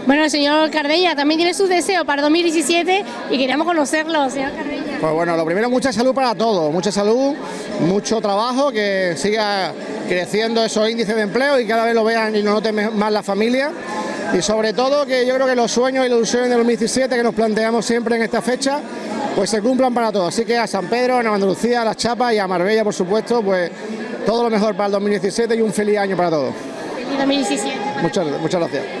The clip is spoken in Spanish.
Bueno, el señor Cardeña también tiene sus deseos para 2017 y queríamos conocerlo, señor Cardeña. Pues bueno, lo primero, mucha salud para todos, mucha salud, mucho trabajo, que siga creciendo esos índices de empleo y cada vez lo vean y lo noten más la familia. Y sobre todo que yo creo que los sueños y las ilusiones del 2017 que nos planteamos siempre en esta fecha, pues se cumplan para todos. Así que a San Pedro, a Nueva Andalucía, a Las Chapas y a Marbella, por supuesto, pues todo lo mejor para el 2017 y un feliz año para todos. Feliz 2017. Muchas gracias.